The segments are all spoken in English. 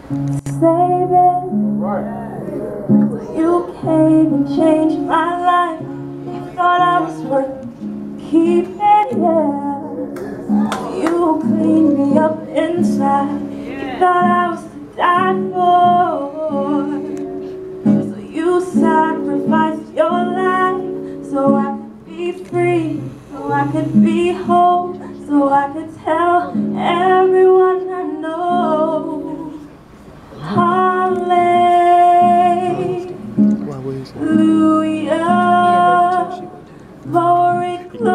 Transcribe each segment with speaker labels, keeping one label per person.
Speaker 1: saving. You came and changed my life. You thought I was worth keeping, yeah. You cleaned me up inside. You thought I was to die for. So you sacrificed your life so I could be free, so I could be whole, so I could tell everyone I know. Hallelujah. Glory,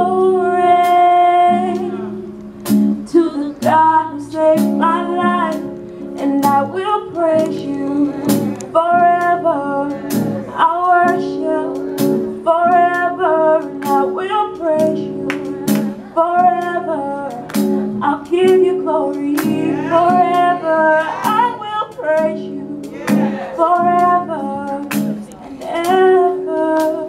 Speaker 1: glory to the God who saved my life, and I will praise you forever. I worship forever, and I will praise you forever. I'll give you glory forever. I will praise you forever and ever.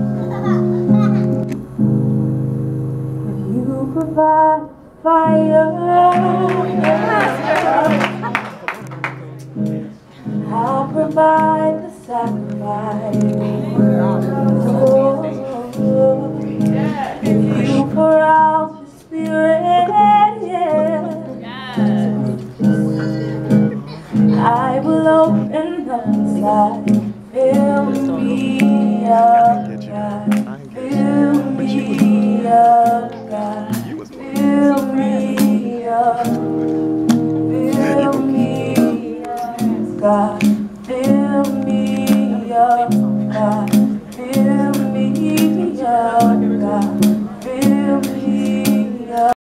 Speaker 1: You provide fire